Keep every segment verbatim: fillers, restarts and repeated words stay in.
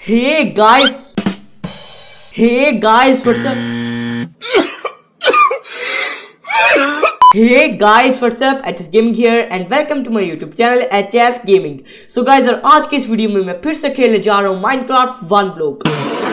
Hey guys, hey guys, what's up? Hey guys, what's up? H S Gaming here and welcome to my YouTube channel H S Gaming. So guys, और आज के इस video में मैं फिर से खेलने जा रहा हूँ Minecraft one block.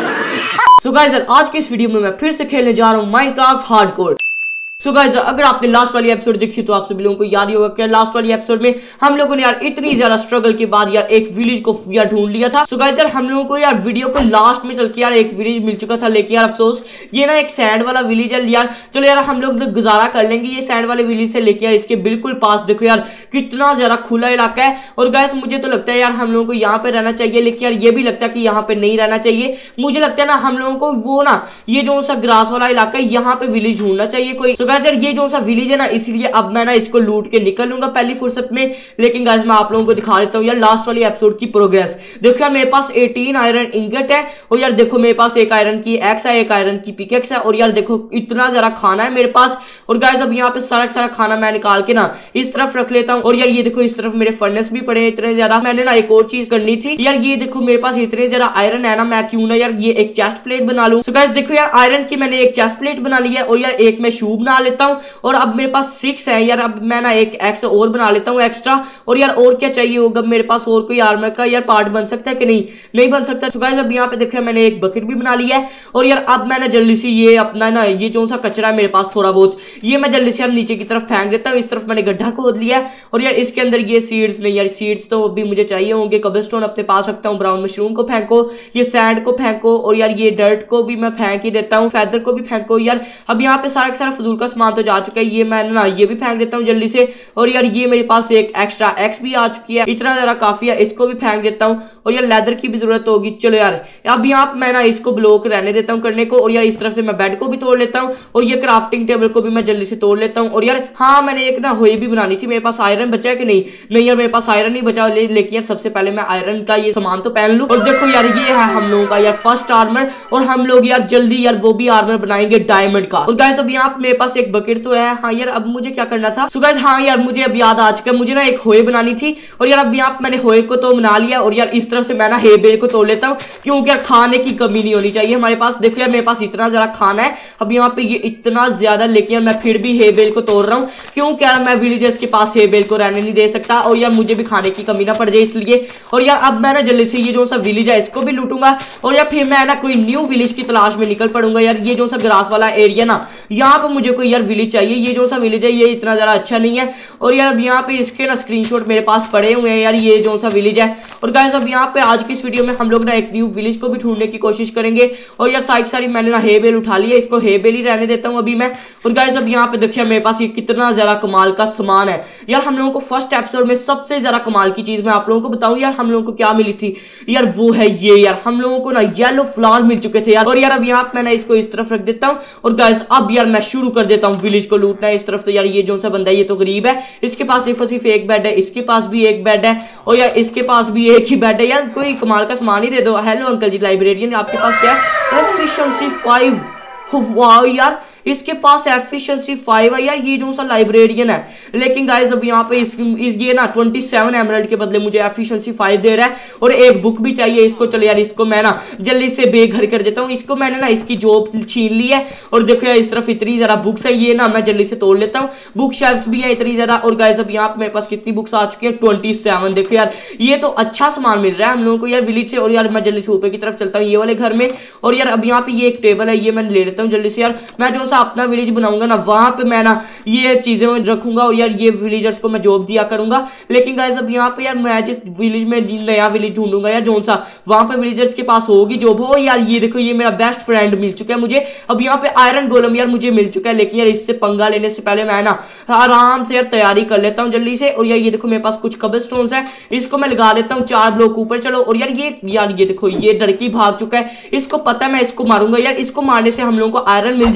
So guys, और आज के इस वीडियो में मैं फिर से खेलने जा रहा हूँ Minecraft हार्डकोर. सो गाइस, अगर आपने लास्ट वाली एपिसोड देखी तो आप सभी लोगों को याद ही होगा कि लास्ट वाली एपिसोड में हम लोगों ने यार इतनी ज्यादा स्ट्रगल के बाद यार एक विलेज को यार ढूंढ लिया था. सो गाइस, यार हम लोगों को यार वीडियो को लास्ट में चल के यार एक विलेज मिल चुका था, लेकिन यार अफसोस ये ना एक सैंड वाला विलेज है यार. चलो यार हम लोग गुजारा कर लेंगे ये सैंड वाले विलेज से, लेके यार इसके बिल्कुल पास देखो यार कितना ज्यादा खुला इलाका है. और गाइस मुझे तो लगता है यार हम लोगों को यहाँ पे रहना चाहिए, लेकिन यार ये भी लगता है कि यहाँ पे नहीं रहना चाहिए. मुझे लगता है ना हम लोगों को वो ना ये जो सा ग्रास वाला इलाका है यहाँ पे विलेज ढूंढना चाहिए कोई. सो गाइस, यार ये जो सा विलेज है ना, इसलिए अब मैं ना इसको लूट के निकल लूंगा पहली फुर्सत में. लेकिन गाइस मैं आप लोगों को दिखा देता हूँ यार लास्ट वाली एपिसोड की प्रोग्रेस. देखो यार मेरे पास अठारह आयरन इंगट है, और यार देखो मेरे पास एक आयरन की एक्स है, एक आयरन की पिकेक्स है, और यार देखो इतना जरा खाना है मेरे पास. और गाइस अब यहाँ पे सारा सारा खाना मैं निकाल के ना इस तरफ रख लेता हूँ. और यार ये देखो इस तरफ मेरे फर्नेस भी पड़े हैं इतने ज्यादा. मैंने ना एक और चीज करनी थी यार, ये देखो मेरे पास इतने ज्यादा आयरन है ना, मैं क्यों ना यार ये एक चेस्ट प्लेट बना लूं. सो गाइस देखो यार आयरन की मैंने एक चेस्ट प्लेट बना ली है, और यार एक मैं शू बना लेता हूँ. और अब मेरे पास सिक्स है यार, अब मैं ना एक एक्स और बना लेता हूँ एक्स्ट्रा. और यार और क्या चाहिए होगा मेरे पास, और कोई आर्मर का यार पार्ट बन सकता है कि नहीं? नहीं बन सकता. सो गाइस अब यहाँ पे देखो मैंने एक बकेट भी बना लिया है. और यार अब मैं ना जल्दी से ये अपना ना ये जो सा कचरा है मेरे पास थोड़ा बहुत, ये मैं जल्दी से यार नीचे की तरफ फेंक देता हूँ. इस तरफ मैंने गड्ढा खोद लिया है, और यार इसके अंदर ये सीड्स नहीं यार, सीड्स तो अभी मुझे चाहिए होंगे. कबलस्टोन अपने पास रखता हूँ, ब्राउन मशरूम को फेंको, ये सैंड को फेंको, और यार ये डर्ट को भी मैं फेंक ही देता हूँ, फेदर को भी फेंको. यार अब यहाँ पे सारा सारा फजूल का सामान तो जा चुका है, ये मैं ना ये भी फेंक देता हूँ जल्दी से. और यार ये मेरे पास एक एक्स्ट्रा एक्स भी आ चुकी है, इतना जरा काफी है, इसको भी फेंक देता हूँ. और यार लेदर की भी जरूरत होगी. चलो यार अब यहाँ पे मैं ना इसको ब्लॉक रहने देता हूँ करने को. और यार इस तरफ से मैं बेड को भी तोड़ लेता हूँ, और ये क्राफ्टिंग टेबल को भी मैं जल्दी से तोड़ लेता हूँ. और यार हाँ मैंने एक ना होई भी बनानी थी, मेरे पास आयरन बचा है कि नहीं? नहीं यार मेरे पास आयरन नहीं बचा, ले, लेकिन यार सबसे पहले मैं आयरन का ये सामान तो पहन लूं. और देखो यार ये है हम लोगों का यार फर्स्ट आर्मर, और हम लोग यार जल्दी यार वो भी आर्मर बनाएंगे डायमंड का. और गाइस अब यहाँ मेरे पास एक बकेट तो है. हाँ यार अब मुझे क्या करना था? सो गाइस हाँ यार मुझे अब याद आ चुका, मुझे ना एक होए बनानी थी. और यार अब यहाँ मैंने होए को तो बना लिया. और यार इस तरफ से मैं ना हे बेल को तोड़ लेता हूँ, क्योंकि यार खाने की कमी नहीं होनी चाहिए हमारे पास. देखो यार मेरे पास इतना ज्यादा खाना है अब यहाँ पे, ये इतना ज्यादा, लेकिन यार मैं फिर भी हे बेल को तोड़ रहा हूँ, क्योंकि यार मैं विलेजर्स के पास हे बेल को रहने नहीं दे सकता, और यार मुझे भी खाने की कमी ना पड़ जाए इसलिए. और यार अब मैं ना जल्दी से ये जो सा विलेज है इसको भी लूटूंगा, और यार फिर मैं ना कोई न्यू विलेज की तलाश में निकल पड़ूंगा. यार ये जो सा ग्रास वाला एरिया ना, यहाँ पे मुझे कोई यार विलेज चाहिए. ये जो सा विलेज है ये इतना ज्यादा अच्छा नहीं है. और यार अब यहाँ पे इसके ना स्क्रीनशॉट मेरे पास पड़े हुए हैं यार, ये जो सा विलेज है. और गाइस अब यहाँ पे आज की इस वीडियो में हम लोग ना एक न्यू विलेज को भी ढूंढने की कोशिश करेंगे. और यार साइड सारी मैंने ना हे बेल उठा लिया, इसको हे बेल ही रहने देता हूँ अभी मैं. और गाइस अब यहाँ पे देखिए मेरे पास ये कितना ज्यादा कमाल का सामान है यार. हम लोगों को फर्स्ट एपिसोड में सबसे ज्यादा कमाल की चीज मैं आप लोगों को बताऊं यार, हम लोगों को क्या मिली थी यार, वो है ये यार हम लोगों को ना येलो फ्लावर मिल चुके थे यार. और यार अब यहाँ पे मैं इसको इस तरफ रख देता हूँ. और गाइस अब यार मैं शुरू कर देता हूँ विलेज को लूटना इस तरफ से. यार ये जो सा बंदा है ये तो गरीब है, इसके पास सिर्फ सिर्फ एक बेड है, इसके पास भी एक बेड है, और यार इसके पास भी एक ही बेड है. यार कोई कमाल का सामान ही दे दो. हेलो अंकल जी लाइब्रेरियन, आपके पास क्या है? Efficiency five. वाह यार इसके पास एफिशिएंसी फाइव है यार, ये जो सा लाइब्रेरियन है. लेकिन गाइस अब यहाँ पे इस, इस ये ना ट्वेंटी सेवन एमराल्ड के बदले मुझे एफिशिएंसी फाइव दे रहा है, और एक बुक भी चाहिए इसको. चलो यार इसको मैं ना जल्दी से बेघर कर देता हूँ. इसको मैंने ना इसकी जॉब छीन ली है. और देखो यार इस तरफ इतनी ज्यादा बुक्स है, ये ना मैं जल्दी से तोड़ लेता हूँ. बुक शेल्फ्स भी है इतनी ज्यादा. और गाइस अब यहाँ पे मेरे पास कितनी बुक्स आ चुकी है? Twenty seven. देखो यार ये तो अच्छा सामान मिल रहा है हम लोगों को यार विलेज से. और यार मैं जल्दी से ऊपर की तरफ चलता हूँ ये वाले घर में. और यार अब यहाँ पे ये एक टेबल है, ये मैं ले लेता हूँ जल्दी से. यार मैं जो सा अपना विलेज बनाऊंगा ना, वहां पे मैं ना ये चीजें रखूंगा, और यार ये विलेजर्स को मैं जॉब दिया करूंगा. लेकिन गाइस अब यहाँ पे यार मैं जिस विलेज में नया विलेज ढूंढूंगा यार जो सा, वहां पे विलेजर्स के पास होगी जॉब हो. यार ये देखो ये मेरा बेस्ट फ्रेंड मिल चुका है मुझे. अब यहाँ पे आयरन गोलम यार मुझे मिल चुका है, लेकिन यार इससे पंगा लेने से पहले मैं ना आराम से यार तैयारी कर लेता हूँ जल्दी से. और यार ये देखो मेरे पास कुछ कबलस्टोन्स है, इसको मैं लगा देता हूँ चार ब्लॉक ऊपर. चलो और यार ये यार ये देखो ये डरकी भाग चुका है, इसको पता है मैं इसको मारूंगा यार, इसको मारने से हम लोगों को आयरन मिल जाएगा. और यार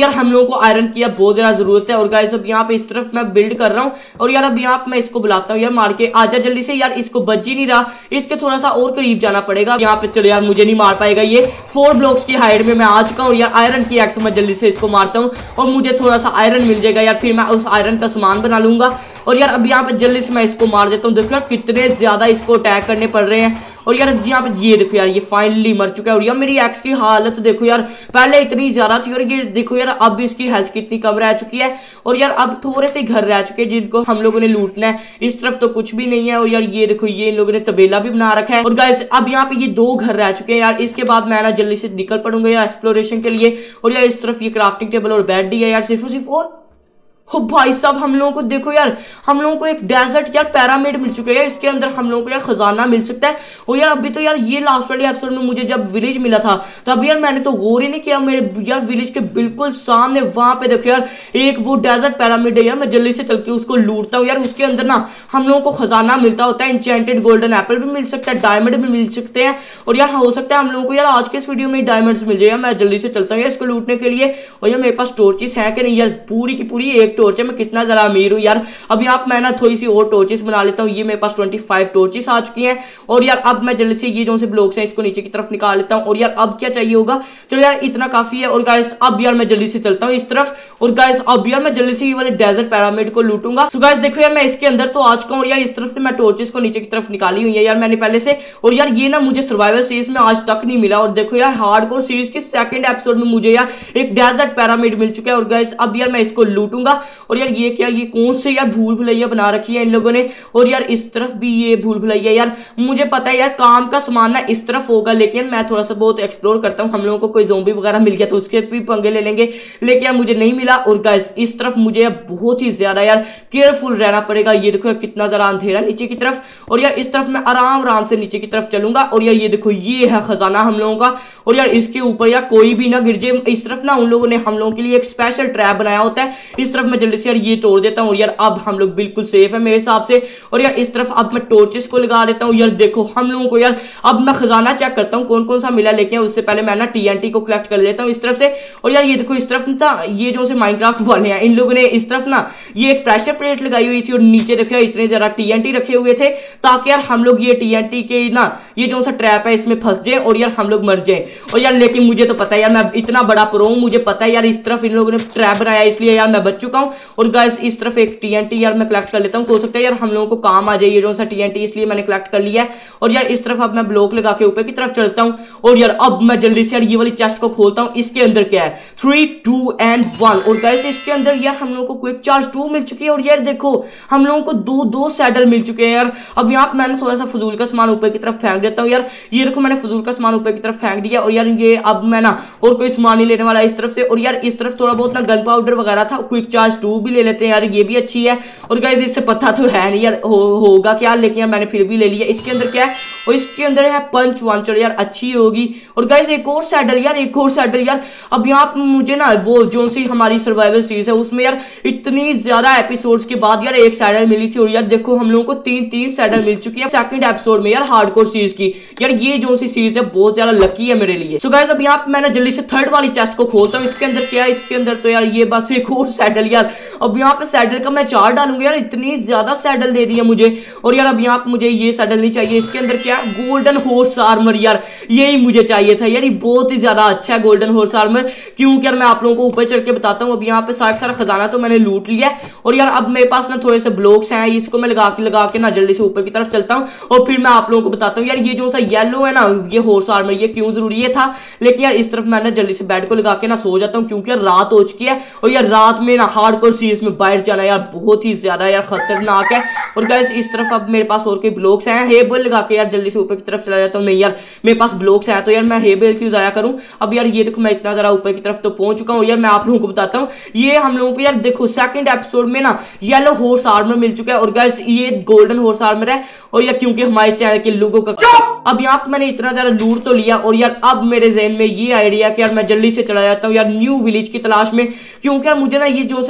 यार हम लोगों को आयरन की बहुत ज्यादा जरूरत है। और गाइस अब यहाँ पे इस तरफ मैं बिल्ड कर रहा हूँ और यार अब यहाँ पे मैं इसको बुलाता हूँ, यार मार के आजा जल्दी से। यार इसको बच ही नहीं रहा, इसके थोड़ा सा और करीब जाना पड़ेगा। यहाँ पे चलो यार मुझे नहीं मार पाएगा ये, फोर ब्लॉक्स की हाइट में मैं आ चुका हूँ। यार आयरन की एक्स मैं जल्दी से इसको मारता हूँ और मुझे थोड़ा सा आयरन मिल जाएगा यार, फिर मैं उस आयरन का सामान बना लूंगा। और यार अब यहाँ पे जल्दी से मैं इसको मार देता हूँ। देखो यार कितने ज्यादा इसको अटैक करने पड़ रहे हैं। और यार यहाँ पे ये देखो यार ये फाइनली मर चुका है। और यार मेरी एक्स की हालत देखो यार, पहले इतनी ज्यादा थी और ये देखो यार अब इसकी हेल्थ कितनी कम रह चुकी है। और यार अब थोड़े से घर रह चुके हैं जिनको हम लोगों ने लूटना है। इस तरफ तो कुछ भी नहीं है। और यार ये देखो ये इन लोगों ने तबेला भी बना रखा है। और गाइस अब यहाँ पे ये दो घर रह चुके हैं यार। इसके बाद मैं ना जल्दी से निकल पड़ूंगा यार एक्सप्लोरेशन के लिए। और यार इस तरफ ये क्राफ्टिंग टेबल और बेड ही है यार, सिर्फ सिर्फ और हो भाई साहब हम लोगों को देखो यार, हम लोगों को एक डेजर्ट यार पैरामिड मिल चुका है। इसके अंदर हम लोगों को यार खजाना मिल सकता है। और यार अभी तो यार ये लास्ट वाले एपिसोड में मुझे जब विलेज मिला था तब यार मैंने तो गौर ही नहीं किया, मेरे यार विलेज के बिल्कुल सामने वहां पे देखो यार एक वो डेजर्ट पैरामिड है यार। मैं जल्दी से चल के उसको लूटता हूँ यार। उसके अंदर ना हम लोगों को खजाना मिलता होता है, इंचेंटेड गोल्डन एप्पल भी मिल सकता है, डायमंड भी मिल सकते हैं। और यार हो सकता है हम लोगों को यार आज के इस वीडियो में डायमंड्स मिल जाएगा। मैं जल्दी से चलता हूँ यार इसको लूटने के लिए। और यार मेरे पास टॉर्चेस है कि नहीं यार, पूरी की पूरी एक टॉर्च है। मैं कितना अमीर हूं यार। अब यहाँ मैं ना थोड़ी सी और टॉर्चेस बना लेता हूँ। ये मेरे पास पच्चीस टॉर्चेस आ चुकी हैं। और यार अब मैं जल्दी से ये जो से ब्लॉक्स हैं इसको नीचे की तरफ निकाल लेता हूँ। और यार अब क्या चाहिए होगा, चलो यार इतना काफी है। और गाइस अब यार मैं जल्दी से चलता हूँ इस तरफ। और गाइस अब यार मैं जल्दी से ये वाले डेजर्ट पैरामिड को लूटूंगा। सो गाइस देखो यार मैं इसके अंदर तो आ चुका हूँ। यार इस तरफ से मैं टॉर्चेस को नीचे की तरफ निकाली हुई है यार मैंने पहले से। और यार ये ना मुझे सर्वाइवल सीरीज में आज तक नहीं मिला। और देखो यार हार्डकोर सीरीज के सेकंड एपिसोड में मुझे यार एक डेजर्ट पैरामिड मिल चुका है। और गाइस अब यार मैं इसको लूटूंगा। और यार ये क्या, ये कौन से यार भूल भुलैया बना रखी है इन लोगों ने। और यार इस तरफ भी ये भूल भुलैया यार, मुझे पता है यार काम का सामान ना इस तरफ होगा, लेकिन मैं थोड़ा सा बहुत एक्सप्लोर करता हूँ। हम लोगों को कोई ज़ोंबी वगैरह मिल गया तो उसके भी पंगे ले लेंगे, लेकिन यार मुझे नहीं मिला। और गाइस इस तरफ मुझे बहुत ही ज्यादा यार केयरफुल रहना पड़ेगा। ये देखो कितना जरा अंधेरा नीचे की तरफ। और यार इस तरफ मैं आराम आराम से नीचे की तरफ चलूंगा। और यार ये देखो ये है खजाना हम लोगों का। और यार इसके ऊपर यार कोई भी ना गिर जाए। इस तरफ ना उन लोगों ने हम लोगों के लिए एक स्पेशल ट्रैप बनाया होता है। इस तरफ मैं जल्दी से यार ये तोड़ देता हूँ। और यार अब हम लोग बिल्कुल सेफ है मेरे हिसाब से। और यार इस तरफ अब मैं टॉर्चेस को लगा देता हूँ। यार देखो हम लोगों को यार अब मैं खजाना चेक करता हूँ कौन कौन सा मिला, लेकिन उससे पहले मैं ना टीएनटी को कलेक्ट कर लेता हूँ इस तरफ से। और यार ये देखो इस तरफ ना ये जो से माइनक्राफ्ट वाले हैं इन लोगों ने इस तरफ ना ये एक प्रेशर प्लेट लगाई हुई थी और नीचे देखो यार इतने जरा टीएनटी रखे हुए थे ताकि यार हम लोग ये टीएनटी के ना ये जो सा ट्रैप है इसमें फंस जाए और यार हम लोग मर जाए। और यार लेकिन मुझे तो पता है यार मैं इतना बड़ा प्रो हूं, मुझे पता है यार इस तरफ इन लोगों ने ट्रैप बनाया इसलिए यार मैं बच चुका हूं। और गाइस इस तरफ एक टीएनटी यार मैं कलेक्ट कर लेता हूं, हो सकता है यार हम लोगों को काम आ जाए ये जो सा टीएनटी, इसलिए मैंने कलेक्ट कर लिया है। और यार इस तरफ अब मैं ब्लॉक लगा के ऊपर की तरफ चलता हूं। और यार अब मैं जल्दी से यार ये वाली चेस्ट को खोलता हूं। इसके अंदर क्या है, थ्री टू एंड वन। और गाइस इसके अंदर यार हम लोगों को क्विक चार्ज टू मिल चुकी है। और यार देखो हम लोगों को दो दो सैडल मिल चुके हैं यार। अब यहाँ मैंने थोड़ा सा फजूल का सामान ऊपर की तरफ फेंक देता हूँ यार। ये देखो मैंने फजूल का सामान ऊपर की तरफ फेंक दिया। और यार ये अब मैं ना और कोई सामान नहीं लेने वाला इस तरफ से। और यार इस तरफ थोड़ा बहुत ना गन पाउडर वगैरह था, क्विक चार्ज टू भी ले लेते हैं यार, ये भी अच्छी है। और गाइस इससे पता तो है नहीं यार हो, होगा क्या, लेकिन यार मैंने फिर भी ले लिया। इसके अंदर क्या है, और इसके अंदर है पंच वांचर यार, अच्छी होगी। और गाइस एक और सैडल यार, एक और सैडल यार। अब यहाँ मुझे ना वो जो सी हमारी सर्वाइवल सीरीज है उसमें यार इतनी ज्यादा एपिसोड्स के बाद यार एक सैडल मिली थी। और यार देखो हम लोगों को तीन तीन सैडल मिल चुकी है सेकंड एपिसोड में यार हार्डकोर सीरीज की। यार ये जो सी सीरीज है बहुत ज्यादा लकी है मेरे लिए। सो गाइस अब यहाँ पे मैंने जल्दी से थर्ड वाली चेस्ट को खोलता हूँ। इसके अंदर क्या है, इसके अंदर तो यार ये बस एक और सैडल यार। अब यहाँ पे सैडल का मैं चार डालूंगा यार, इतनी ज्यादा सैडल दे दिया मुझे। और यार अब यहाँ पे मुझे ये सैडल नहीं चाहिए। इसके अंदर क्या है, गोल्डन हॉर्स आर्मर यार, यही मुझे चाहिए था यार। ये बहुत ही ज्यादा अच्छा है गोल्डन हॉर्स आर्मर, क्योंकि यार मैं आप लोगों को ऊपर चढ़ के बताता हूँ। अब यहाँ पे सारा सारा खजाना तो मैंने लूट लिया है। और यार अब मेरे पास ना थोड़े से ब्लॉक्स हैं, इसको मैं लगा के लगा के ना जल्दी से ऊपर की तरफ चलता हूँ। और फिर मैं आप लोगों को बताता हूँ यार ये जो सा येलो है ना ये हॉर्स आर्मर, ये क्यों जरूरी है था। लेकिन यार इस तरफ मैंने जल्दी से बेड को लगा के ना सो जाता हूँ, क्योंकि यार रात हो चुकी है। और यार रात में ना हार्डकोर सीरीज में बाहर जाना यार बहुत ही ज्यादा यार खतरनाक है। और गाइस इस तरफ अब मेरे पास और कोई ब्लॉक्स हैं, हेबल लगा के यार जल्दी से ऊपर की तरफ चला जाता हूँ। नहीं यार मेरे पास ब्लॉक्स हैं तो यार मैं हेबल क्यों जाया करूं। अब यार ये देखो मैं इतना जरा ऊपर की तरफ तो पहुंच चुका हूँ। यार मैं आप लोगों को बताता हूँ ये हम लोगों को यार देखो सेकंड एपिसोड में ना येलो हॉर्स आर्मर मिल चुका है। और गाइस ये गोल्डन हॉर्स आर्मर है। और यार क्योंकि हमारे चैनल के लोगों का अब यहाँ पे मैंने इतना ज्यादा लूट तो लिया। और यार अब मेरे जहन में ये आइडिया कि यार मैं जल्दी से चला जाता हूँ यार न्यू विलेज की तलाश में, क्योंकि यार मुझे ना ये जो से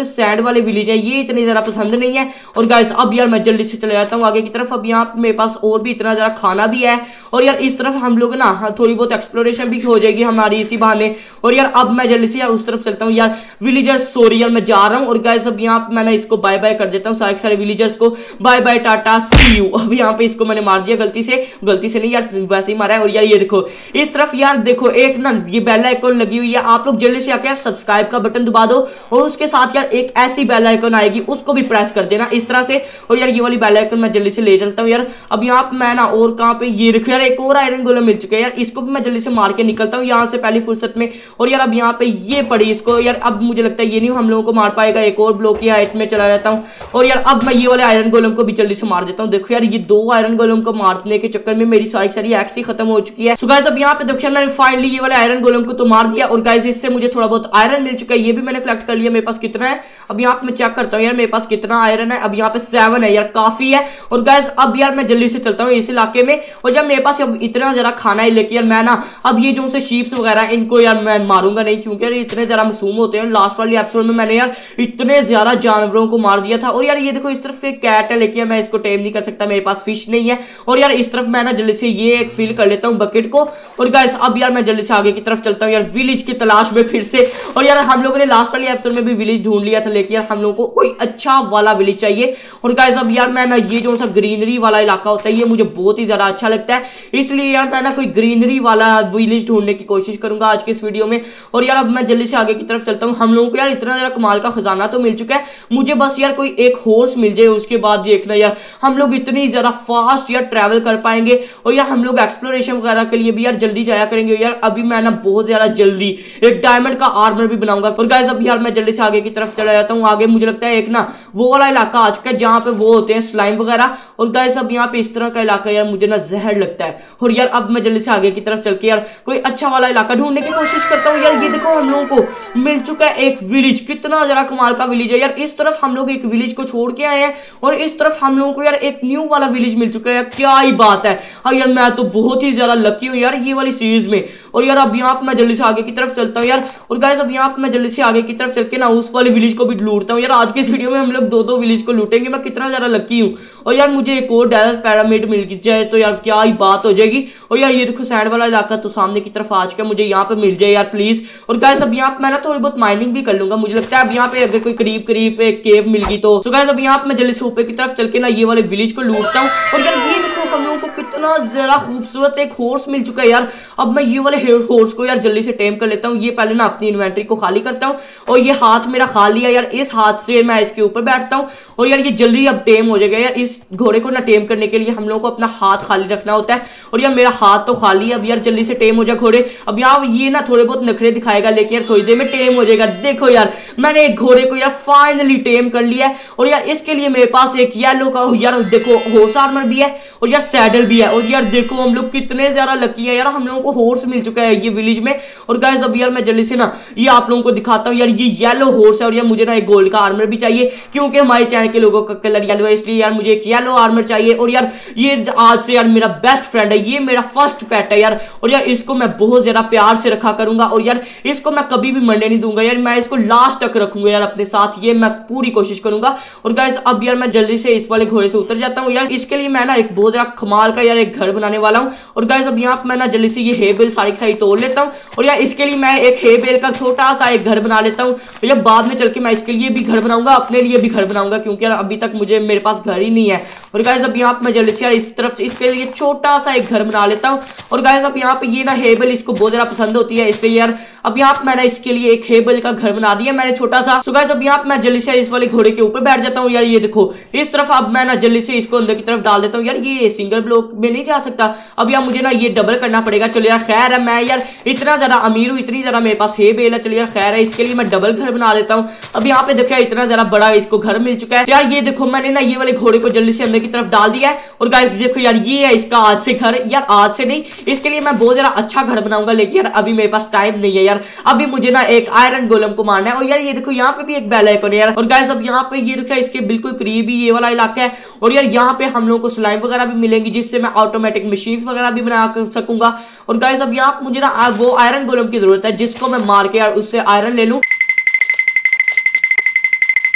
सैंड वाले विलेज है ये इतने ज्यादा पसंद नहीं है। और गाइस अब यार मैं जल्दी से चले जाता हूँ आगे की तरफ। अब यहाँ मेरे पास और भी इतना ज्यादा खाना भी है और यार इस तरफ हम लोग ना थोड़ी बहुत एक्सप्लोरेशन भी हो जाएगी हमारी इसी बहाने। और यार अब मैं जल्दी से यार उस तरफ चलता हूँ यार विलेजर्स, सॉरी यार मैं जा रहा हूँ। और गाइस अब यहाँ मैंने इसको बाय बाय कर देता हूँ सारे सारे विलेजर्स को, बाय बाय टाटा सी यू। अब यहाँ पे इसको मैंने मार दिया गलती से, गलती से नहीं यार वैसे ही मारा है। और यार ये देखो इस तरफ यार देखो एक ना ये बेल आइकन लगी हुई है, आप लोग जल्दी से आकर यार सब्सक्राइब का बटन दबा दो और उसके साथ यार एक ऐसी बेल आइकन आएगी उसको भी प्रेस कर देना इस तरह से। और यार ये वाली बेल आइकन मैं जल्दी से ले चलता हूँ यार। अब यहाँ पे मैं ना और कहाँ पे ये देखो यार एक और आयरन गोलम मिल चुका है यार, इसको भी मैं जल्दी से मार के निकलता हूँ यहाँ से पहली फुर्सत में। और यार अब यहाँ पे ये पड़ी इसको यार, अब मुझे लगता है ये नहीं हम लोगों को मार पाएगा, एक और ब्लॉक की हाइट में चला जाता हूँ। और यार अब मैं ये वाले आयरन गोलम को भी जल्दी से मार देता हूँ। देखो यार ये दो आयरन गोलम को मारने के चक्कर में मेरी सारी सारी एक्स ही खत्म हो चुकी है। सो गाइस अब यहाँ पे देखिए मैंने फाइनली ये वाले आयरन गोलम को तो मार दिया और गाइस इससे मुझे थोड़ा बहुत आयरन मिल चुका है, ये भी मैंने कलेक्ट कर लिया। मेरे पास कितना है अब यहाँ पे मैं चेक करता हूँ यार, मेरे पास कितना आयरन है। अब यहाँ पे सेवन है यार, काफी है। और गाइस अब यार मैं जल्दी से चलता हूँ इस इलाके में। और जब मेरे पास अब इतना जरा खाना ही लेके यार मैं ना अब ये जो से शीप्स वगैरह इनको यार मैं मारूंगा नहीं, क्योंकि यार इतने ज्यादा मासूम होते हैं। लास्ट वाली एपिसोड में मैंने यार इतने ज्यादा जानवरों को मार दिया था। और यार ये देखो इस तरफ एक कैट है लेकिन मैं इसको टेम नहीं कर सकता, मेरे पास फिश नहीं है। और यार इस तरफ मैं ना जल्दी से ये एक फिल कर लेता हूँ बकेट को। और गाइस अब यार मैं जल्दी से आगे की तरफ चलता हूँ यार विलेज की तलाश में फिर से। और यार हम लोगों ने लास्ट वाली एपिसोड में भी विलेज ढूंढ लिया था लेकिन यार हम लोगों को कोई अच्छा वाला विलेज चाहिए। और गाइस अब यार मैं ना ये जो सा ग्रीनरी वाला इलाका होता है ये मुझे बहुत ही ज्यादा अच्छा लगता है, इसलिए यार मैं ना कोई ग्रीनरी वाला विलेज ढूंढने की कोशिश करूंगा आज के इस वीडियो में। और यार अब मैं जल्दी से आगे की तरफ चलता हूँ। हम लोगों को यार इतना ज्यादा कमाल का खजाना तो मिल चुका है, मुझे बस यार कोई एक हॉर्स मिल जाए, उसके बाद देखना यार हम लोग इतनी ज्यादा फास्ट यार ट्रैवल कर पाएंगे। और यार हम लोग एक्सप्लोरेशन वगैरह के लिए भी यार जल्दी जाया करेंगे। यार अभी मैं ना बहुत ज्यादा जल्दी एक डायमंड का आर्मर भी बनाऊंगा। और गाइस अब यार मैं जल्दी से आगे की तरफ चला जाता हूँ। आगे मुझे लगता है एक ना वो वाला इलाका आ चुका है जहां पे वो होते हैं स्लाइम वगैरह। और गाइस अब यहाँ पे इस तरह का इलाका यार मुझे ना जहर लगता है। और यार अब मैं जल्दी से आगे की तरफ चल के यार कोई अच्छा वाला इलाका ढूंढने की कोशिश करता हूँ। यार ये देखो हम लोगों को मिल चुका है एक विलेज, कितना जरा कमाल का विलेज है यार। इस तरफ हम लोग एक विलेज को छोड़ के आए हैं और इस तरफ हम लोगों को यार एक न्यू वाला विलेज मिल चुका है यार, क्या ही बात है। हाँ यार मैं तो बहुत ही ज्यादा लकी हूँ यार ये वाली सीरीज में। और यार अब यहाँ पे मैं जल्दी से आगे की तरफ चलता हूँ यार। और गाइस अब यहाँ पे मैं जल्दी से आगे की तरफ चल के ना उस वाले विलेज को भी लूटता हूँ यार। आज के इस वीडियो में हम लोग दो दो विलेज को लूटेंगे, मैं कितना ज्यादा लकी हूँ। और यार मुझे एक और डेजर्ट पिरामिड मिल जाए तो यार क्या ही बात हो जाएगी। और यार ये देखो सैंड वाला इलाका तो सामने की तरफ आ चुका है, मुझे यहाँ पे मिल जाए यार प्लीज। और गाइस अब यहाँ पे मैं ना थोड़ी बहुत माइनिंग भी कर लूंगा, मुझे लगता है अब यहाँ पे अगर कोई करीब करीब एक केव मिल गई तो। सो गाइस अब यहाँ पे मैं जल्दी से ऊपर की तरफ चल के ना ये वाले विलेज को लूटता हूँ। और यार ये देखो हम लोगों को कितना जरा खूबसूरत एक हॉर्स मिल चुका है यार। अब मैं ये वाले हॉर्स को यार जल्दी से टेम कर लेता हूँ। ये पहले ना अपनी इन्वेंटरी को खाली करता हूँ और ये हाथ मेरा खाली है यार, इस हाथ से मैं इसके ऊपर बैठता हूँ और यार ये जल्दी अब टेम हो जाएगा यार। इस घोड़े को ना टेम करने के लिए हम लोगों को अपना हाथ खाली रखना होता है। और यार मेरा हाथ तो खाली है, अब यार जल्दी से टेम हो जाए घोड़े। अब यार ये ना थोड़े बहुत नखरे दिखाएगा लेकिन यार थोड़ी देर में टेम हो जाएगा। देखो यार मैंने एक घोड़े को यार फाइनली टेम कर लिया है। और यार इसके लिए मेरे पास एक येलो का यार देखो हॉर्स आर्मर भी है और यार सैडल भी है। और यार देखो हम लोग कितने ज्यादा लकी है यार, हम लोगों को हॉर्स मिल चुका है ये विलेज में। और गाइस अब यार मैं जल्दी से ना ये आप लोगों को दिखाता हूँ यार, ये येलो हॉर्स है और यार मुझे ना एक गोल्ड का आर्मर भी चाहिए क्योंकि हमारे चैनल के लोगों का कलर येलो है, इसलिए यार मुझे एक येलो आर्मर चाहिए। और यार ये आज से यार मेरा बेस्ट फ्रेंड है, ये मेरा फर्स्ट पेट है यार। और यार इसको मैं बहुत ज्यादा प्यार से रखा करूंगा और यार इसको मैं कभी भी मरने नहीं दूंगा यार, मैं इसको लास्ट तक रखूंगा यार अपने साथ, ये मैं पूरी कोशिश करूंगा। और गाइस अब यार मैं जल्दी से इस वाले घोड़े से उतर जाता हूँ यार। इसके लिए मैं ना एक बहुत ज्यादा कमाल का यार एक घर बनाने वाला हूँ। और गाइस अब यहाँ मैं ना जल्दी से ये हे बेल सारी सारी तोड़ लेता हूँ और यार इसके लिए मैं एक हे बेल का छोटा सा एक घर बना लेता हूँ। और यार बाद में चल के मैं इसके लिए भी घर बनाऊंगा, अपने लिए भी घर बनाऊंगा क्योंकि यार अभी तक मुझे मेरे पास घर ही नहीं है। और गाइस अब यहाँ मैं जल्दी से यार इस तरफ से इसके लिए छोटा सा एक घर बना लेता हूँ। और गाइस अब यहाँ पे ये ना हे बेल इसको बहुत ज्यादा पसंद होती है, इसलिए यार अब यहाँ मैंने इसके लिए एक हे बेल का घर बना दिया मैंने छोटा सा। सो गाइस अब यहाँ मैं जल्दी से इस वाले घोड़े के ऊपर बैठ जाता हूँ यार। ये देखो इस तरफ अब मैं ना जल्दी से इसको अंदर की तरफ डाल देता हूँ यार, ये सिंगल ब्लॉक में नहीं जा सकता, अब यार मुझे ना ये डबल करना पड़ेगा। चलो यार खैर है, मैं यार इतना ज्यादा अमीर हूँ, इतनी ज्यादा मेरे पास हे बेल है, चलिए यार खैर है, इसके लिए मैं डबल घर बना लेता हूँ। अब यहाँ पे देखिए इतना ज्यादा बड़ा इसको घर मिल चुका है। तो यार ये देखो मैंने ना ये वाले घोड़े को जल्दी से अंदर की तरफ डाल दिया है। और गाइस देखो यार ये है इसका आज से घर, यार आज से नहीं, इसके लिए मैं बहुत ज्यादा अच्छा घर बनाऊंगा लेकिन यार अभी मेरे पास टाइम नहीं है यार, अभी मुझे ना एक आयरन गोलम को मारना है। और यार ये देखो यहाँ पे भी एक बेल आइकन है यार। और गाइस अब यहाँ पे ये देखो इसके बिल्कुल करीब ही ये वाला इलाका है और यार यहाँ पे हम लोगों को स्लाइम वगैरह भी मिलेंगी जिससे मैं ऑटोमेटिक मशीन्स वगैरह भी बना कर सकूंगा। और गाइस अब यहाँ मुझे ना वो आयरन गोलम की जरूरत है जिसको मैं मार के यार उससे आयरन ले लूं।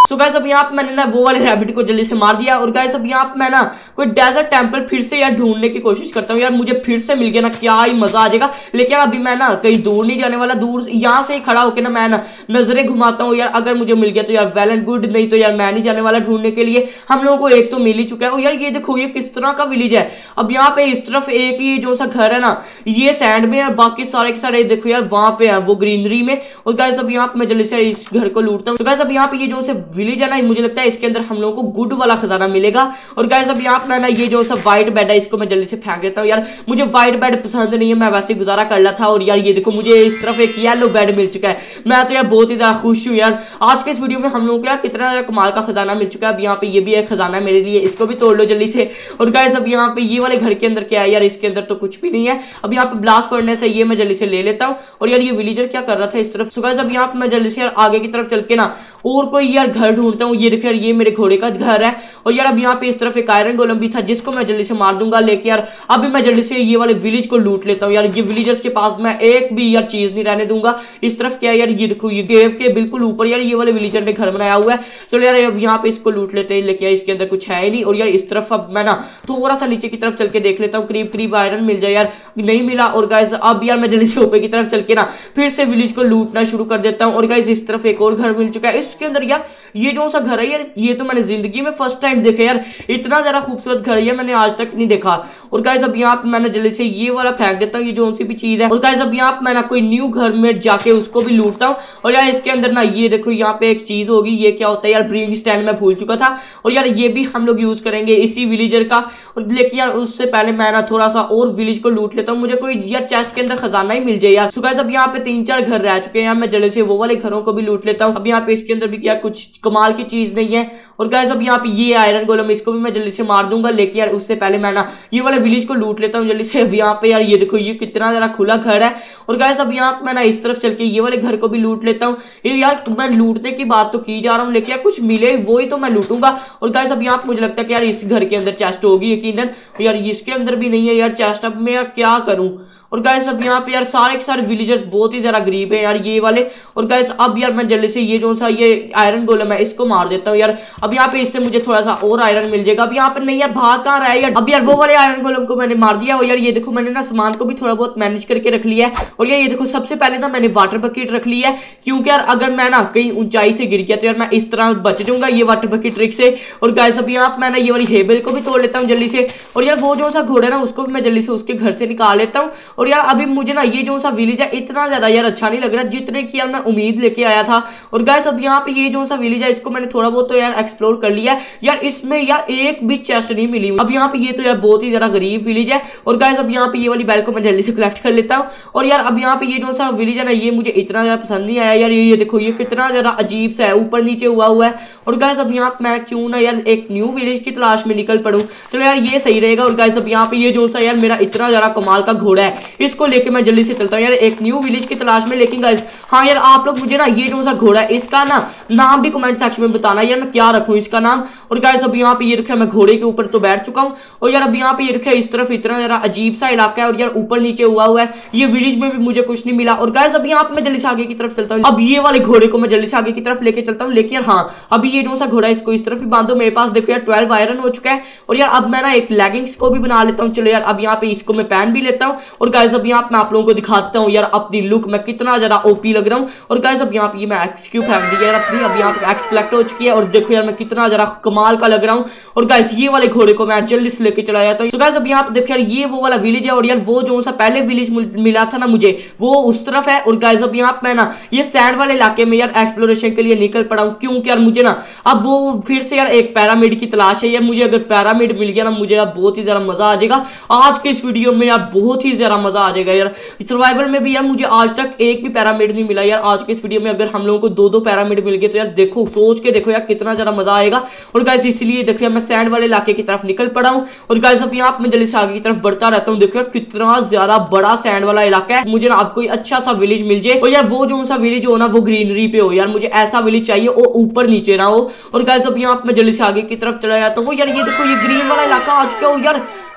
सो गाइस अब यहाँ पे मैंने ना वो वाले रैबिट को जल्दी से मार दिया। और गाइस अब यहाँ पे मैं ना कोई डेजर्ट टेंपल फिर से यार ढूंढने की कोशिश करता हूँ यार, मुझे फिर से मिल गया ना क्या ही मजा आ जाएगा। लेकिन अभी मैं ना कहीं दूर नहीं जाने वाला, दूर यहाँ से ही खड़ा होकर ना मैं ना नजरें घुमाता हूँ यार, अगर मुझे मिल गया तो यार वेल एंड गुड, नहीं तो यार मैं नहीं जाने वाला ढूंढने के लिए। हम लोगों को एक तो मिल ही चुका है। और यार ये देखो ये किस तरह का विलेज है। अब यहाँ पे इस तरफ एक ही जो सा घर है ना ये सैंड में है, बाकी सारे के सारे देखो यार वहां पे है वो ग्रीनरी में। और गाइस अब यहाँ पे मैं जल्दी से इस घर को लूटता हूँ। तो गाइस अब यहाँ पे ये जो सा विलेज है ना मुझे लगता है इसके अंदर हम लोगों को गुड वाला खजाना मिलेगा। और गाइस अब यहाँ पे ना ये जो सा व्हाइट बेड है इसको मैं जल्दी से फेंक देता हूँ यार, मुझे व्हाइट बेड पसंद नहीं है, मैं वैसे गुजारा कर रहा था। और यार ये देखो मुझे इस तरफ एक येलो बेड मिल चुका है, मैं तो यार बहुत ही ज्यादा खुश हूँ यार। आज के इस वीडियो में हम लोगों को यार कितना कमाल का खजाना मिल चुका है। अब यहाँ पे ये भी एक खजाना है मेरे लिए, इसको भी तोड़ लो जल्दी से। और गाइस अब यहाँ पे ये वाले घर के अंदर क्या है यार, इसके अंदर तो कुछ भी नहीं है। अब यहाँ पे ब्लास्ट फर्नेस है, ये मैं जल्दी से ले लेता हूँ। और यार ये विलेजर क्या कर रहा था इस तरफ। सो गाइस अब यहाँ पे मैं जल्दी से यार आगे की तरफ चल के ना और कोई यार घर ढूंढता हूँ। ये देखो यार ये मेरे घोड़े का घर है। और यार अब यहाँ पे इस तरफ एक आयरन गोलम भी था जिसको मैं जल्दी से मार दूंगा। लेकिन यार अभी मैं जल्दी से ये वाले विलेज को लूट लेता हूँ यार, ये विलेजर्स के पास मैं एक भी यार चीज नहीं रहने दूंगा। इस तरफ क्या है यार, ये देखो ये केव के बिल्कुल ऊपर यार ये वाले विलेजर ने घर बनाया हुआ है। चलो यार अब यहाँ पे इसको लूट लेते हैं, लेकिन यार इसके अंदर कुछ है ही नहीं। और यार इस तरफ अब मैं ना थोड़ा सा नीचे की तरफ चल के देख लेता हूँ, करीब करीब आयरन मिल जाए यार, नहीं मिला। और गाइस अब यार मैं जल्दी से ऊपर की तरफ चल के ना फिर से विलेज को लूटना शुरू कर देता हूँ। और गाइस इस तरफ एक और घर मिल चुका है, इसके अंदर यार ये जो सा घर है यार ये तो मैंने जिंदगी में फर्स्ट टाइम देखा यार, इतना ज्यादा खूबसूरत घर है मैंने आज तक नहीं देखा। और गाइस अब यहाँ पे मैंने जल्दी से ये वाला फेंक देता हूँ, ये जो सी भी चीज है। और गाइस अब यहाँ पे मैं ना कोई न्यू घर में जाके उसको भी लूटता हूँ। और यार इसके अंदर ना ये देखो यहाँ पे एक चीज होगी, ये क्या होता है यार, ब्रिंग स्टैंड मैं भूल चुका था। और यार ये भी हम लोग यूज करेंगे इसी विलेजर का। और लेकिन यार उससे पहले मैं ना थोड़ा सा और विलेज को लूट लेता हूँ, मुझे कोई यार चेस्ट के अंदर खजाना ही मिल जाए यार। सो गाइस अब यहाँ पे तीन चार घर रह चुके हैं यार, मैं जल्दी से वो वाले घरों को भी लूट लेता हूँ। अब यहाँ पे इसके अंदर भी क्या कुछ कमाल की चीज नहीं है। और गाइस अब यहाँ पे ये आयरन गोलम इसको भी मैं जल्दी से मार दूंगा, लेकिन यार उससे पहले मैं ना ये वाले विलेज को लूट लेता हूँ जल्दी से। अब यहाँ पे यार ये देखो ये कितना ज्यादा खुला घर है। और गाइस अब यहाँ पे मैं ना इस तरफ चल के ये वाले घर को भी लूट लेता हूँ। ये यार मैं लूटने की बात तो की जा रहा हूँ, लेकिन यार कुछ मिले वो ही तो मैं लूटूंगा। और गाइस अब यहाँ पे मुझे लगता है कि यार इस घर के अंदर चेस्ट होगी यकीनन, यार इसके अंदर भी नहीं है यार चेस्ट। अब मैं यार क्या करूं। और गाइस अब यहाँ पे यार सारे के सारे विलेजर्स बहुत ही ज्यादा गरीब है यार ये वाले। और गाइस अब यार मैं जल्दी से ये जो सा ये आयरन गोलम है इसको मार देता हूँ यार, अब यहाँ पे इससे मुझे थोड़ा सा और आयरन मिल जाएगा। अब यहाँ पे नहीं यार भाग कहाँ रहा है यार, अब यार वो वाले आयरन गोलम को मैंने मार दिया। और यार ये देखो मैंने ना सामान को भी थोड़ा बहुत मैनेज करके रख लिया है। और यार ये देखो सबसे पहले ना मैंने वाटर बकेट रख ली है, क्योंकि यार अगर मैं ना कहीं ऊंचाई से गिर गया तो यार मैं इस तरह बच जाऊंगा ये वाटर बकेट ट्रिक से। और गाइस अब यहाँ पे मैं ना ये वाली हेबल को भी तोड़ लेता हूँ जल्दी से। और यार वो जो सा घोड़ा है ना उसको भी मैं जल्दी से उसके घर से निकाल लेता हूँ। और यार अभी मुझे ना ये जो सा विलेज है इतना ज्यादा यार अच्छा नहीं लग रहा जितने की यार मैं उम्मीद लेके आया था। और गाइस अब यहाँ पे ये जो सा विलेज है इसको मैंने थोड़ा बहुत तो यार एक्सप्लोर कर लिया है यार, इसमें यार एक भी चेस्ट नहीं मिली। अब यहाँ पे ये तो यार बहुत ही ज्यादा गरीब विलेज है। और गाइस अब यहाँ पे ये वाली बेल को मैं जल्दी से कलेक्ट कर लेता हूँ। और यार अब यहाँ पे ये जो सा विलेज है ना ये मुझे इतना ज्यादा पसंद नहीं आया यार, ये देखो ये कितना ज्यादा अजीब सा है, ऊपर नीचे हुआ हुआ है। और गाइस अब यहाँ पे मैं क्यों ना यार एक न्यू विलेज की तलाश में निकल पड़ूं, चलो यार ये सही रहेगा। और गाइस अब यहाँ पे ये जो सा यार मेरा इतना ज्यादा कमाल का घोड़ा है इसको लेके मैं जल्दी से चलता हूँ यार एक न्यू विलेज की तलाश में। लेकिन गाइस हाँ यार आप लोग मुझे ना ये जो सा घोड़ा है इसका ना नाम भी कमेंट सेक्शन में बताना यार मैं क्या रखूं इसका नाम। और गाइस अब यहाँ पे ये रखा मैं घोड़े के ऊपर तो बैठ चुका हूँ। और यार अब यहाँ पे ये रखा इस तरफ इतना ज्यादा अजीब सा इलाका है और यार ऊपर नीचे हुआ हुआ है, ये विलेज में भी मुझे कुछ नहीं मिला। और गाइस अब यहाँ पे मैं जल्दी से आगे की तरफ चलता हूँ, अब ये वाले घोड़े को मैं जल्दी से आगे की तरफ लेके चलता हूँ। लेकिन हाँ अभी ये जो सा घोड़ा है इसको इस तरफ ही बांधो, मेरे पास देखो यार ट्वेल्व आयरन हो चुका है। और यार अब मैं ना एक लेगिंग्स को भी बना लेता हूँ, चलो यार अब यहाँ पे इसको मैं पहन भी लेता हूँ। और गाइस अब यहाँ पे आप लोगों को दिखाता हूँ यार अपनी लुक मैं कितना ज्यादा ओपी लग रहा हूँ। और गाइस अब यहाँ पे मैं एक्स क्यू फेंक दिया यार अपनी, अब यहाँ पे एक्स कलेक्ट हो चुकी है। और देखो यार मैं कितना ज्यादा कमाल का लग रहा हूँ। और गाइस ये वाले घोड़े को मैं जल्दी से लेके चला जाता हूँ। तो गाइस अब यहाँ पे देखो यार ये वो वाला विलेज है और यार वो जो सा पहले विलेज मिला था ना मुझे वो उस तरफ है। और गाइस अब यहाँ पे ना ये सैंड वाले इलाके में यार एक्सप्लोरेशन के लिए निकल पड़ा हूँ, क्योंकि यार मुझे ना अब वो फिर से यार एक पैरामिड की तलाश है यार, मुझे अगर पैरामिड मिल गया ना मुझे यार बहुत ही ज्यादा मजा आ जाएगा। आज के इस वीडियो में यार बहुत ही ज्यादा मजा आ जाएगा यार, सर्वाइवल में भी यार मुझे आज तक एक भी पैरामिड नहीं मिला यार। आज के इस वीडियो में अगर हम लोगों को दो दो पैरामिड मिल गए तो यार देखो सोच के देखो यार कितना ज्यादा मजा आएगा। और गाइस इसलिए देखो यार मैं सैंड वाले इलाके की तरफ निकल पड़ा हूँ। और गाइस अब यहाँ मैं जल्दी से आगे की तरफ बढ़ता रहता हूँ, देखो यार कितना ज्यादा बड़ा सैंड वाला इलाका है। मुझे ना अब कोई अच्छा सा विलेज मिल जाए और यार वो जो सा विलेज हो ना वो ग्रीनरी पे हो यार, मुझे ऐसा विलेज चाहिए वो ऊपर नीचे ना हो। और गाइस अब यहाँ मैं जल्दी से आगे की तरफ चला जाता हूँ। यार ये देखो ये ग्रीन वाला इलाका आ चुका हो यार,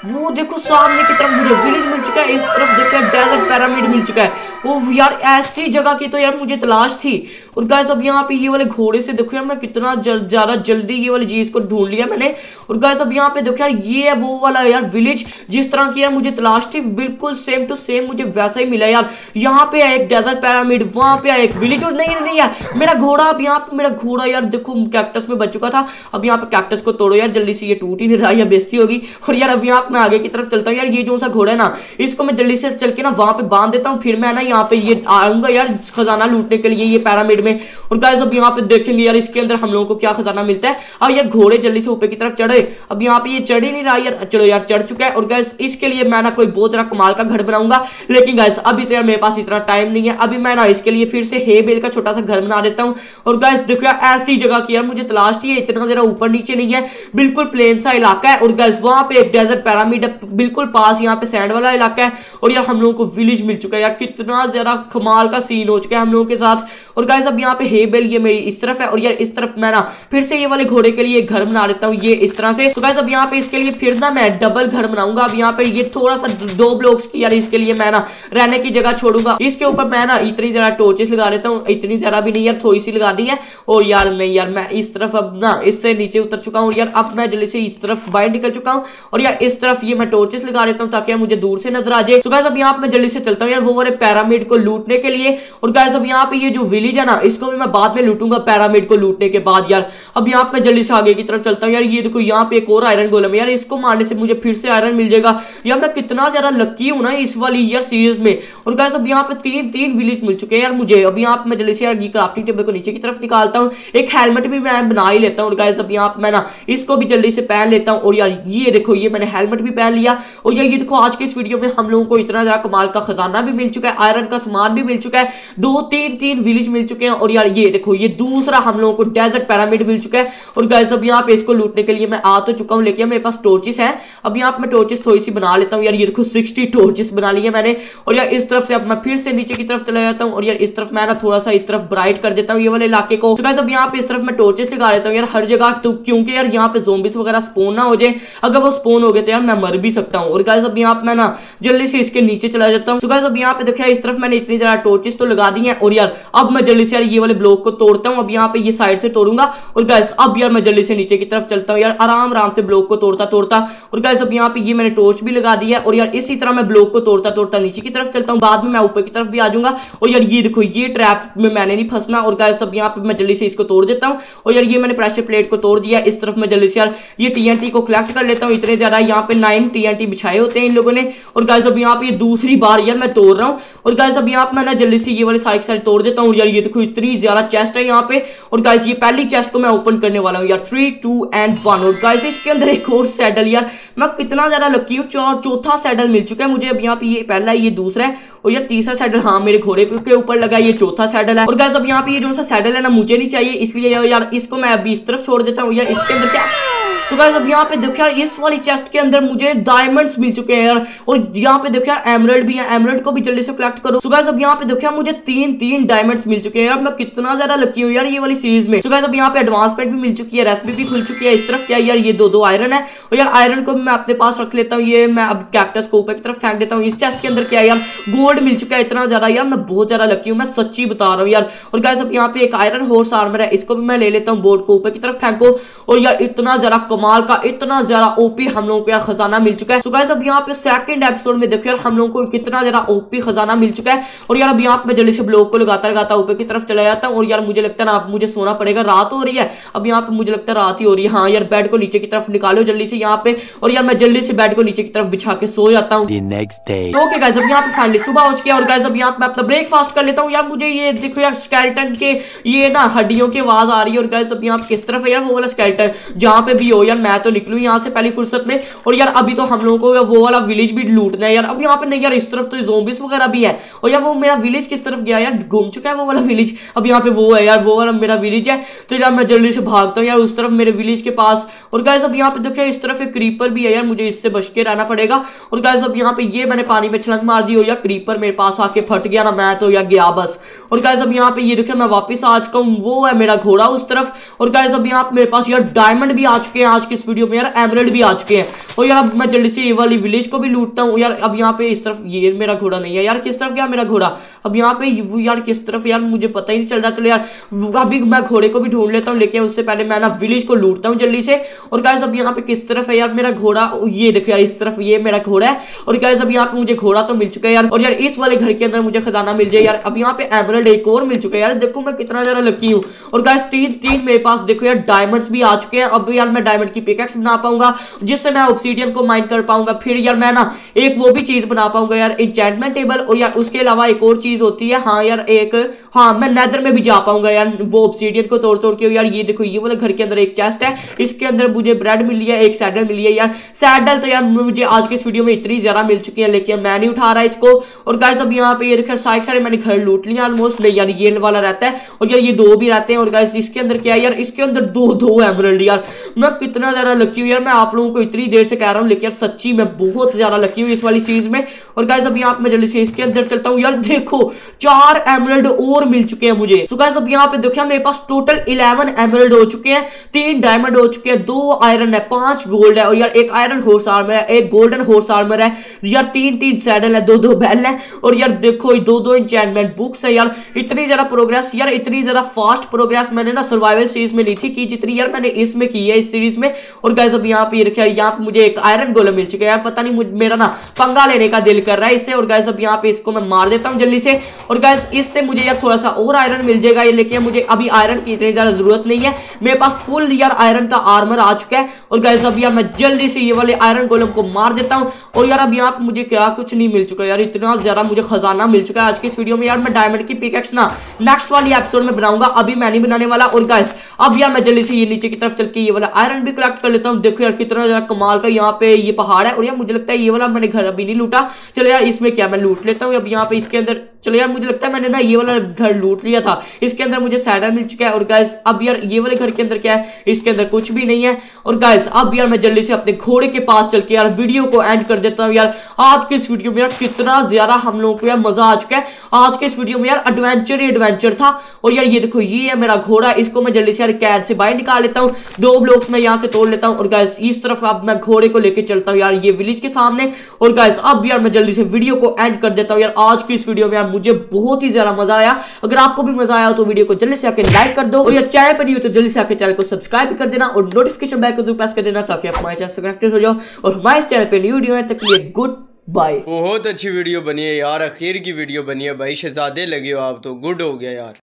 वो देखो सामने की तरफ मुझे विलेज मिल चुका है, इस तरफ देखो डेजर्ट पिरामिड मिल चुका है। वो यार ऐसी जगह की तो यार मुझे तलाश थी। और गाइस अब यहाँ पे ये वाले घोड़े से देखो यार मैं कितना जल, ज्यादा जल्दी ये वाली चीज को ढूंढ लिया मैंने। और गाइस अब यहाँ पे देखो यार ये है वो वाला यार विलेज जिस तरह की यार मुझे तलाश थी, बिल्कुल सेम टू सेम मुझे वैसा ही मिला यार। यहाँ पे है एक डेजर्ट पिरामिड, वहां पे है एक विलेज। और नहीं नहीं यार मेरा घोड़ा, अब यहाँ पे मेरा घोड़ा यार देखो कैक्टस में बच चुका था। अब यहाँ पे कैक्टस को तोड़ो यार जल्दी से, ये टूट ही नहीं रहा, बेइज्जती होगी। और यार अब यहाँ पे मैं आगे की तरफ चलता हूँ यार। ये जो सा घोड़ा है ना इसको मैं जल्दी से चल के ना वहां पे बांध देता हूँ, फिर मैं ना यहाँ पे ये आऊंगा यार खजाना लूटने के लिए ये पिरामिड में। और गाइस अब यहाँ पे देखेंगे यार इसके अंदर हम लोगों को क्या खजाना मिलता है। अब यार घोड़े जल्दी से ऊपर की तरफ चढ़े, अब यहाँ पे ये चढ़ ही नहीं रहा यार। चलो यार चढ़ चुका है। और गाइस इसके लिए मैं ना कोई बहुत ज्यादा कमाल का घर बनाऊंगा, लेकिन गाइस अभी तो यार मेरे पास इतना टाइम नहीं है। अभी मैं ना इसके लिए फिर से हे बेल का छोटा सा घर बना देता हूँ। और गाइस देखो यार ऐसी जगह की यार मुझे तलाश थी, इतना जरा ऊपर नीचे नहीं है, बिल्कुल प्लेन सा इलाका है। और गाइस वहां पे एक डेजर्ट पिरामिड है बिल्कुल पास, यहाँ पे सैंड वाला इलाका है। और यार हम लोगों को विलेज मिल चुका है यार, कितना ज्यादा कमाल का सीन हो चुका है हम लोगों के साथ। और गाइस अब यहाँ पे हे बेल ये मेरी इस तरफ है, और यार इस तरफ मैं ना फिर से ये वाले घोड़े के लिए घर बना देता हूँ ये इस तरह से। तो गाइस अब यहाँ पे इसके लिए फिर ना मैं डबल घर बनाऊंगा। अब यहाँ पे ये थोड़ा सा दो ब्लॉक्स की यार इसके लिए मैं ना रहने की जगह छोड़ूंगा। इसके ऊपर मैं ना इतनी ज्यादा टॉर्चेस लगा देता हूँ, इतनी ज्यादा भी नहीं यार, थोड़ी सी लगा दी है। और यार नहीं यार मैं इस तरफ अब ना इससे नीचे उतर चुका हूँ यार। अब मैं जल्दी से इस तरफ बाहर निकल चुका हूँ। और यार इस तरफ ये मैं टॉर्चेस लगा देता हूँ ताकि यार मुझे दूर से नजर आ जाए। तो गाइस अब यहाँ पे मैं जल्दी से चलता हूँ यार वो वाले पिरामिड को लूटने के लिए। और गाइस अब यहाँ पे ये जो विलेज है ना इसको भी मैं बाद में लूटूंगा पिरामिड को लूटने के बाद यार। अब यहाँ पे मैं जल्दी से आगे की तरफ चलता हूँ यार। ये देखो यहाँ पे एक और आयरन गोलम है यार, इसको मारने से मुझे फिर से आयरन मिल जाएगा यार। मैं कितना ज्यादा लकी हूं ना इस वाली यार सीरीज में। और गाइस अब यहाँ पे तीन तीन विलेज मिल चुके हैं यार मुझे। अब यहाँ पे मैं जल्दी से यार ये क्राफ्टिंग टेबल को नीचे की तरफ निकालता हूँ, एक हेलमेट भी मैं बना ही लेता हूँ। और गाइस अब यहाँ पे मैं ना इसको भी जल्दी से पहन लेता हूँ। और यार ये देखो ये मैंने हेलमेट भी पहन लिया। और यार ये देखो आज के इस वीडियो में हम लोगों को इतना ज्यादा कमाल का खजाना भी मिल चुका है, आयरन का सामान भी मिल चुका है, दो तीन तीन विलेज मिल चुके हैं। और यार ये देखो ये दूसरा हम लोगों को डेजर्ट पिरामिड मिल चुका है। और गाइस अब यहाँ पे इसको लूटने के लिए मैं आ तो चुका हूँ, लेकिन मेरे पास टॉर्चेस है। अब यहाँ पे मैं टॉर्चेस थोड़ी सी बना लेता हूँ यार। ये देखो सिक्सटी टॉर्चेस बना लिए मैंने। और यार इस तरफ से अब मैं फिर से नीचे की तरफ चला जाता हूँ। और यार इस तरफ मैं ना थोड़ा सा इस तरफ ब्राइट कर देता हूँ ये वाले इलाके को। तो गाइस अब यहाँ पे इस तरफ मैं टॉर्चेस लगा लेता हूँ यार हर जगह, तो क्योंकि यार यहाँ पे ज़ॉम्बीज वगैरह स्पॉन ना हो जाए। अगर वो स्पॉन हो गए तो यार मैं मर भी सकता हूँ। और गाइस अब यहाँ पे मैं ना जल्दी से इसके नीचे चला जाता हूँ। तो गाइस अब यहाँ पे देखिए इस तरफ मैंने इतनी ज्यादा टॉर्चेस तो लगा दी हैं। और यार अब मैं जल्दी से यार ये वाले ब्लॉक को तोड़ता हूँ। अब यहाँ पे ये साइड से तोड़ूंगा। और गाइस अब यार मैं जल्दी से नीचे की तरफ चलता हूँ यार, आराम आराम से ब्लॉक को तोड़ता तोड़ता। और गाइस अब यहाँ पे ये मैंने टॉर्च भी लगा दी है। और यार इसी तरह मैं ब्लॉक को तोड़ता तोड़ता नीचे की तरफ चलता हूँ, बाद में मैं ऊपर की तरफ भी आ जाऊंगा। और यार ये देखो ये ट्रैप में मैंने नहीं फंसना। और गाइस अब यहाँ पे मैं जल्दी से इसको तोड़ देता हूँ। और यार ये मैंने प्रेशर प्लेट को तोड़ दिया। इस तरफ मैं जल्दी से यार ये टीएनटी को कलेक्ट कर लेता हूँ। इतने ज्यादा यहाँ पे नाइन टीएनटी बिछाए होते हैं इन लोगों ने। और गाइस अब यहाँ पे ये दूसरी बार यार मैं तोड़ रहा हूँ। और गाइस अब यहाँ पे मैं ना जल्दी से ये वाले साइड साइड तोड़ देता हूँ। यार ये देखो इतनी ज्यादा चेस्ट है यहाँ पे। और गाइस ये पहली चेस्ट को मैं ओपन करने वाला हूँ यार, थ्री टू एंड वन। और गाइस इसके अंदर एक और सैडल, यार मैं कितना ज्यादा लकी हूँ, चौथा सैडल मिल चुका है मुझे। अब यहाँ पे ये पहला है, ये दूसरा है। और यार तीसरा सैडल हाँ मेरे घोड़े के ऊपर लगा, ये चौथा सैडल है। और गाइस अब यहाँ पे ये जो सा सैडल है ना मुझे नहीं चाहिए, इसलिए यार इसको मैं अभी इस तरफ छोड़ देता हूँ। यार इसके अंदर क्या सो गाइस अब यहाँ पे देखो यार इस वाली चेस्ट के अंदर मुझे डायमंड्स मिल चुके हैं यार। और यहाँ पे देखो यार एमरल्ड भी है, एमरल्ड को भी जल्दी से कलेक्ट करो। सो गाइस अब यहाँ पे देखो यार मुझे तीन तीन डायमंड्स मिल चुके हैं यार। मैं कितना ज्यादा लकी हूँ यार ये वाली सीरीज में। सो गाइस अब यहाँ पे एडवांसमेंट भी मिल चुकी है, रेसिपी भी खुल चुकी है। इस तरफ क्या है यार, ये दो दो आयरन है। और यार आयरन को भी मैं अपने पास रख लेता हूँ। ये मैं अब कैक्टस को ऊपर की तरफ फेंक देता हूँ। इस चेस्ट के अंदर क्या है यार, गोल्ड मिल चुका है इतना ज्यादा यार। मैं बहुत ज्यादा लकी हूँ, मैं सच्ची बता रहा हूँ यार। और गाइस अब यहाँ पे एक आयरन हॉर्स आर्मर है, इसको भी मैं ले लेता हूँ। बोर्ड को ऊपर की तरफ फेंको। और यार इतना ज्यादा कमाल का, इतना ज्यादा ओपी हम लोगों को यार खजाना मिल चुका है। सो गाइस अब यहाँ पे सेकंड एपिसोड में देखो यार हम लोगों को कितना ज्यादा ओपी खजाना मिल चुका है। और यार अब यहाँ पे जल्दी से ब्लॉक को लगाता लगाता ऊपर की तरफ चला जाता हूँ। और यार मुझे लगता है ना अब मुझे सोना पड़ेगा, रात हो रही है। अब यहाँ पे मुझे लगता है रात ही हो रही है। हाँ यार बेड को नीचे की तरफ निकालो जल्दी से यहाँ पे। और यार मैं जल्दी से बेड को नीचे की तरफ बिछा के सो जाता हूँ। ओके गाइस अब यहाँ पे फाइनली सुबह हो चुकी है। और गाइस अब यहाँ पे अपना ब्रेकफास्ट कर लेता हूँ। यार मुझे ये देखो यार स्केलेटन के ये ना हड्डियों की आवाज आ रही है। और गाइस अब यहाँ पे किस तरफ है यार वो वाला स्केलेटन, जहाँ पे भी हो यार मैं तो निकलूँ यहाँ से पहली फुर्सत में। और यार अभी तो हम लोगों को वो वाला विलेज भी लूटना है यार। अब यहाँ पे नहीं यार इस तरफ तो ज़ॉम्बीज वगैरह भी है। और यार वो मेरा विलेज किस तरफ गया यार, घूम चुका है वो वाला विलेज। अब यहाँ पे वो है यार, वो वाला मेरा विलेज है। तो यार मैं जल्दी से भागता हूँ यार उस तरफ मेरे विलेज के पास। और गाइस अब यहाँ पे देखिए इस तरफ एक क्रीपर भी है यार, मुझे इससे बच के रहना पड़ेगा। और गाइस अब यहाँ पे ये मैंने पानी में छलांग मार दी। और यार क्रीपर मेरे पास आके फट गया ना, मैं तो यार गया बस। और गाइस अब यहाँ पे ये देखिए मैं वापस आ चुका हूँ, वो है मेरा घोड़ा उस तरफ। और गाइस अब यहाँ पे मेरे पास यार डायमंड भी आ चुके हैं आज आज की इस वीडियो में यार एमरल्ड भी आ चुके हैं। और यार अब मैं जल्दी से ये वाली विलेज को भी लूटता हूँ यार। अब यहाँ पे इस तरफ ये मेरा घोड़ा नहीं है यार, किस तरफ गया मेरा घोड़ा? अब यहाँ पे यार किस तरफ यार मुझे पता ही नहीं चल रहा। चलो यार अभी मैं घोड़े को भी ढूंढ लेता हूँ, लेकिन उससे पहले मैं ना विलेज को लूटता हूँ जल्दी से। और गाइस अब यहाँ पे किस तरफ है यार मेरा घोड़ा? ये देखो यार इस तरफ ये मेरा घोड़ा है। और गाइस अब यहाँ पे मुझे घोड़ा तो मिल चुका है यार। और यार इस वाले घर के अंदर मुझे खजाना मिल जाए यार। अब यहाँ पे एमरल्ड एक और मिल चुका है यार। देखो मैं कितना ज्यादा लकी हूँ। और गाइस तीन तीन मेरे पास देखो यार डायमंड्स भी आ चुके हैं। अब यार मैं डायमंड की पिकैक्स बना पाऊंगा जिससे मैं ऑब्सीडियन को माइन कर पाऊंगा। फिर यार मैं ना एक वो भी चीज बना पाऊंगा यार, एन्चेंटमेंट टेबल। और यार उसके अलावा एक और चीज होती है, हाँ यार एक, हाँ मैं नेदर में भी जा पाऊंगा यार वो ऑब्सीडियन को तोड़ तोड़ के। यार ये देखो ये वाला घर के अंदर एक चेस्ट है, इसके अंदर मुझे ब्रेड मिली है, एक सैडल मिली है यार। सैडल तो यार मुझे आज के इस वीडियो में इतनी ज्यादा मिल चुकी है, लेकिन मैं नहीं उठा रहा इसको। और गाइस अब यहाँ पे ये देखो सारे सारे मैंने घर लूट लिया ऑलमोस्ट। नहीं यार ये वाला रहता है और यार ये दो भी रहते हैं। और गाइस इसके अंदर क्या है यार, इसके अंदर दो दो एमरल्ड। यार मैं कितना ज्यादा लकी हूँ यार, मैं आप लोगों को इतनी देर से कह रहा हूँ, लेकिन यार सच्ची मैं बहुत ज्यादा लकी हूँ इस वाली सीरीज में। और गाइस अब यहाँ पे मैं जल्दी से इसके अंदर चलता हूँ यार। देखो चार एमरल्ड और मिल चुके हैं मुझे। सो गाइस अब यहाँ पे देखिए मेरे पास टोटल इलेवन एमरल्ड हो चुके हैं, तीन डायमंड हो चुके हैं, दो आयरन है, पांच गोल्ड है और यार एक आयरन हॉर्स आर्मर है, एक गोल्डन हॉर्स आर्मर है यार, तीन तीन सैडल है, दो दो बेल है। और यार देखो दो दो एन्चेंटमेंट बुक्स है यार। इतनी ज्यादा प्रोग्रेस यार, इतनी ज्यादा फास्ट प्रोग्रेस मैंने ना सर्वाइवल सीरीज में नहीं थी की जितनी यार मैंने इसमें की है इस सीरीज में। और गाइस अब यहाँ पे रखा है, यहाँ पे मुझे एक आयरन गोलम मिल चुका है यार। पता नहीं मेरा ना पंगा लेने का दिल कर रहा है इससे। और गाइस अब यहाँ पे इसको मैं मार देता हूँ जल्दी से। और गाइस इससे मुझे यार थोड़ा सा और आयरन मिल जाएगा, लेकिन मुझे अभी आयरन की इतनी ज्यादा जरूरत नहीं है, मेरे पास फुल यार आयरन का आर्मर आ चुका है। और गाइस अब यार मैं जल्दी से ये वाले आयरन गोलम को मार देता हूँ। और यार अब यहाँ पे मुझे क्या कुछ नहीं मिल चुका यार, इतना ज्यादा मुझे खजाना मिल चुका है आज की इस वीडियो में यार। मैं डायमंड की पिकैक्स ना नेक्स्ट वाली एपिसोड में बनाऊंगा, अभी मैं नहीं बनाने वाला। और गाइस अब यार मैं जल्दी से ये नीचे की तरफ चल के ये वाला आयरन भी कलेक्ट कर लेता हूँ। देखो यार कितना ज्यादा कमाल का यहाँ पे ये पहाड़ है। और यार मुझे लगता है ये वाला मैंने घर अभी नहीं लूटा। चलो यार इसमें क्या मैं लूट लेता हूँ अब यहाँ पे इसके अंदर। चलो यार मुझे लगता है मैंने ना ये वाला घर लूट लिया था, इसके अंदर मुझे सैडल मिल चुका है। और गाइस अब यार ये वाले घर के अंदर क्या है, इसके अंदर कुछ भी नहीं है। और गाइस अब यार मैं जल्दी से अपने घोड़े के पास चल के यार वीडियो को एंड कर देता हूँ यार। आज के इस वीडियो में यार कितना ज्यादा हम लोगों को यार मजा आ चुका है। आज के इस वीडियो में यार एडवेंचर ही एडवेंचर था। और यार ये देखो ये है मेरा घोड़ा, इसको मैं जल्दी से यार कैद से बाहर निकाल लेता हूँ, दो ब्लॉक्स में यहाँ से तोड़ लेता हूँ। और गाइस इस तरफ अब मैं घोड़े को लेके चलता हूँ यार ये विलेज के सामने। और गाइस अब यार मैं जल्दी से वीडियो को एंड कर देता हूँ यार। आज की इस वीडियो में यार मुझे बहुत ही ज्यादा मजा आया। अगर आपको भी मजा आया तो वीडियो को जल्दी से आके लाइक कर दो, और यार चैनल पर नहीं हो तो जल्दी से आके चैनल को सब्सक्राइब कर देना और नोटिफिकेशन बेल को जरूर प्रेस कर देना ताकि आप हमारे चैनल से कनेक्टेड हो जाओ। और हमारे चैनल पे न्यू वीडियो है तक के लिए गुड बाय। बहुत अच्छी वीडियो बनी है यार, आखिर की वीडियो बनी है भाई, शहजादे लगे हो आप तो, गुड हो गया यार।